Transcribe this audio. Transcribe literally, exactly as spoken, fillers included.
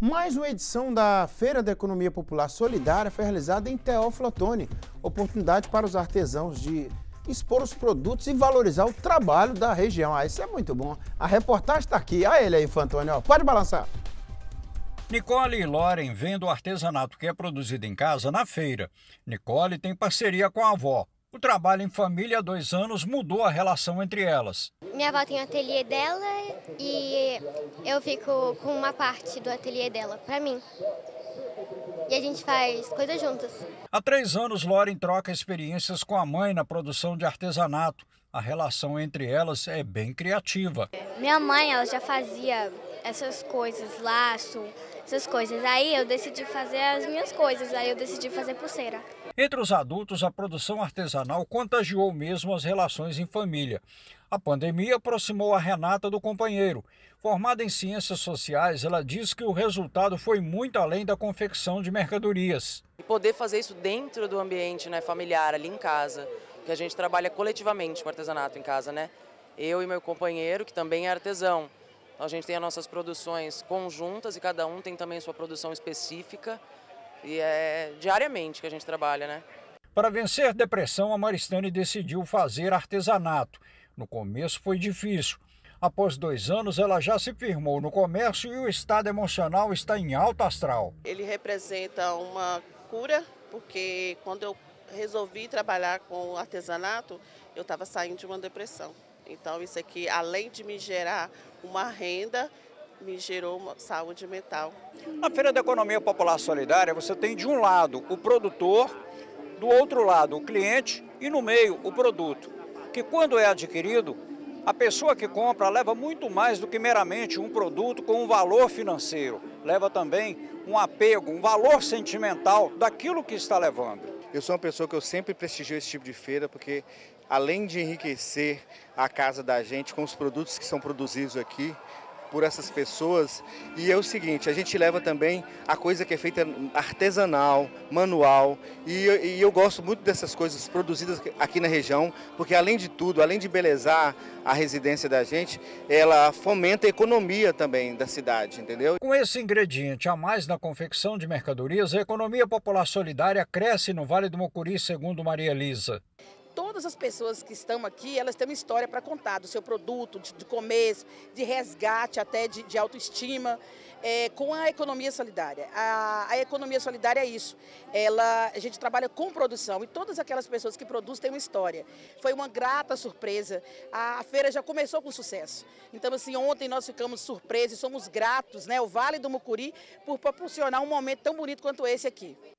Mais uma edição da Feira da Economia Popular Solidária foi realizada em Teófilo Otoni. Oportunidade para os artesãos de expor os produtos e valorizar o trabalho da região. Ah, isso é muito bom. A reportagem está aqui. Olha ele aí, Fantônio. Pode balançar. Nicole e Loren vendo o artesanato que é produzido em casa na feira. Nicole tem parceria com a avó. O trabalho em família há dois anos mudou a relação entre elas. Minha avó tem o ateliê dela e eu fico com uma parte do ateliê dela para mim. E a gente faz coisas juntas. Há três anos, Loren troca experiências com a mãe na produção de artesanato. A relação entre elas é bem criativa. Minha mãe, ela já fazia essas coisas, laço, essas coisas. Aí eu decidi fazer as minhas coisas, aí eu decidi fazer pulseira. Entre os adultos, a produção artesanal contagiou mesmo as relações em família. A pandemia aproximou a Renata do companheiro. Formada em ciências sociais, ela diz que o resultado foi muito além da confecção de mercadorias. E poder fazer isso dentro do ambiente, né, familiar, ali em casa, que a gente trabalha coletivamente com artesanato em casa, né? Eu e meu companheiro, que também é artesão. Então, a gente tem as nossas produções conjuntas e cada um tem também sua produção específica. E é diariamente que a gente trabalha, né? Para vencer depressão, a Maristane decidiu fazer artesanato. No começo foi difícil. Após dois anos, ela já se firmou no comércio e o estado emocional está em alto astral. Ele representa uma cura, porque quando eu resolvi trabalhar com artesanato, eu estava saindo de uma depressão. Então, isso aqui, além de me gerar uma renda, me gerou uma saúde mental. Na Feira da Economia Popular Solidária, você tem de um lado o produtor, do outro lado o cliente e no meio o produto, que quando é adquirido, a pessoa que compra leva muito mais do que meramente um produto com um valor financeiro. Leva também um apego, um valor sentimental daquilo que está levando. Eu sou uma pessoa que eu sempre prestigio esse tipo de feira, porque além de enriquecer a casa da gente com os produtos que são produzidos aqui, por essas pessoas, e é o seguinte, a gente leva também a coisa que é feita artesanal, manual, e, e eu gosto muito dessas coisas produzidas aqui na região, porque além de tudo, além de belezar a residência da gente, ela fomenta a economia também da cidade, entendeu? Com esse ingrediente a mais na confecção de mercadorias, a economia popular solidária cresce no Vale do Mucuri, segundo Maria Elisa. Todas as pessoas que estão aqui, elas têm uma história para contar do seu produto, de, de começo, de resgate, até de, de autoestima, é, com a economia solidária. A, a economia solidária é isso, ela, a gente trabalha com produção e todas aquelas pessoas que produzem têm uma história. Foi uma grata surpresa, a, a feira já começou com sucesso. Então, assim, ontem nós ficamos surpresos e somos gratos, né, ao Vale do Mucuri, por proporcionar um momento tão bonito quanto esse aqui.